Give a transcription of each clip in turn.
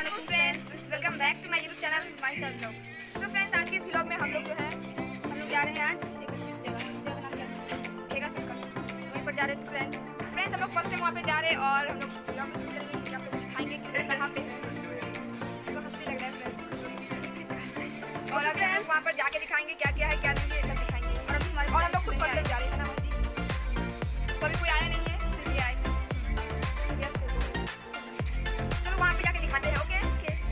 अस्सलामुअलैकुम friends, welcome back to my YouTube channel Mahi self blog. तो friends, आज के इस व्लॉग में हम लोग जो है हम लोग जा रहे हैं आज एक अच्छी जगह वहीं पर जा रहे थे फ्रेंड्स। हम लोग फर्स्ट टाइम वहाँ पे जा रहे हैं और हम लोग व्लॉग में शूट करेंगे कि आप लोग दिखाएंगे कि कहाँ पे है। तो हंसी लग रहा है फ्रेंड्स। और अब फ्रेंड्स वहाँ पर जाके दिखाएंगे क्या क्या है क्या नहीं है, सब दिखाएंगे। और हम लोग खुद फर्स्ट टाइम जा रहे हैं ना मस्ती, सभी कोई आया नहीं है, फिर ये आए। चलो वहाँ पे जाके दिखाते हैं। ओके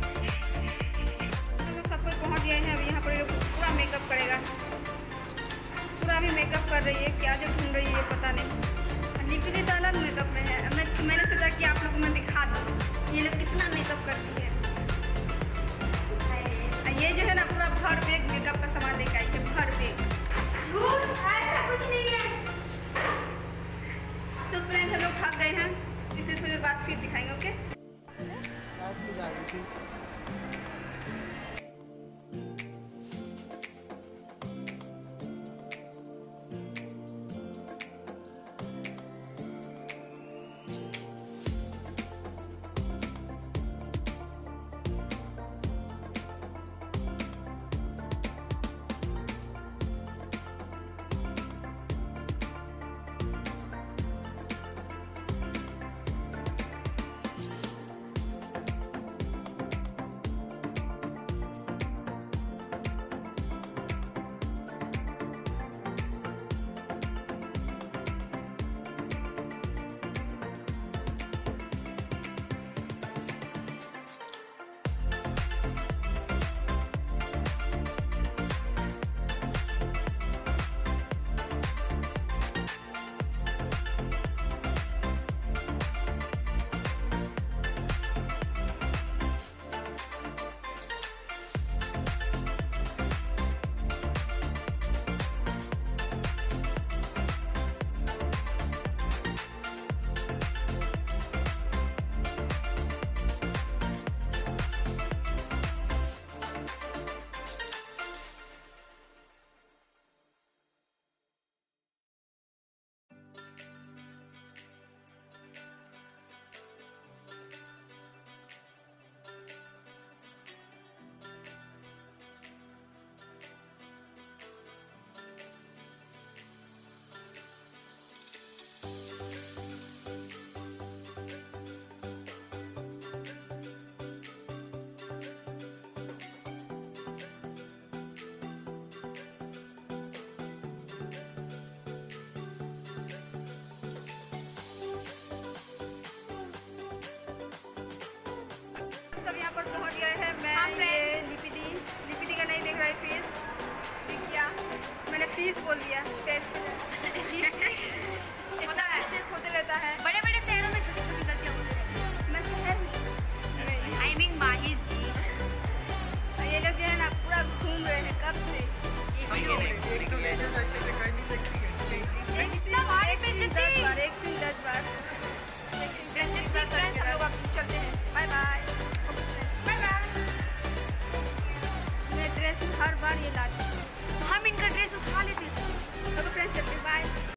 तो सब कोई पहुँच गए हैं। अब यहाँ पर पूरा मेकअप करेगा, पूरा अभी मेकअप कर रही है। क्या जो ढूंढ रही है पता नहीं। लिपि तो अलग मेकअप में है। मैंने सोचा कि आप लोगों को मैं दिखा दूँ ये लोग कितना मेकअप करती है। ये जो है ना पूरा भर बैग मेकअप का सामान लेके आई है, भर बैग। ऐसा कुछ नहीं है। सो फ्रेंड्स, हम लोग थक गए हैं, इसलिए थोड़ी देर बाद फिर दिखाएंगे। ओके पहुंच गए हैं। मैं ये लिपि दी का नहीं देख रहा है फेस, दिख गया। मैंने फीस बोल दिया।